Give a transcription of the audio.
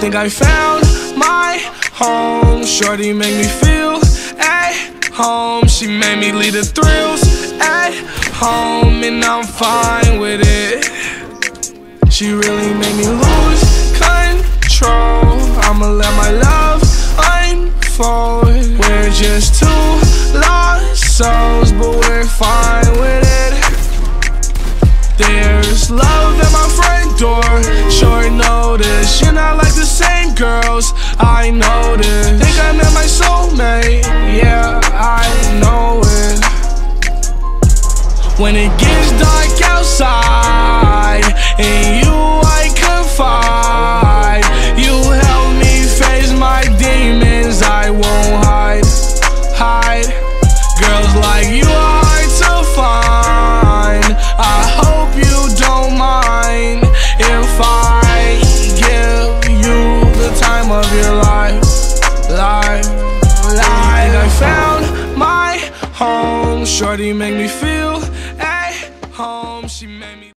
think I found my home. Shorty make me feel at home. She made me lead the thrills at home, and I'm fine with it. She really made me lose control. I'ma let my love unfold. We're just two lost souls, but we're fine with it. There's love at my front door, short notice. You're not like the same girls, I noticed. Think I met my soulmate, yeah, I know it. When it gets dark outside, in you I confide. You help me face my demons, I won't hide. Girls like you are hard to find. I hope you don't mind if I give you the time of your life. I found my home. Shorty make me feel at home. She made me